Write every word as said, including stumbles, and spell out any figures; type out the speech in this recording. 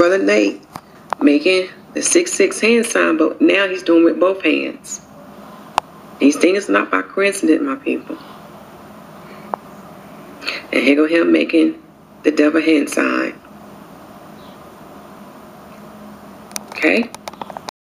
Brother Nate making the six six hand sign, but now he's doing with both hands. These things are not by coincidence, my people. And here go him making the devil hand sign. Okay?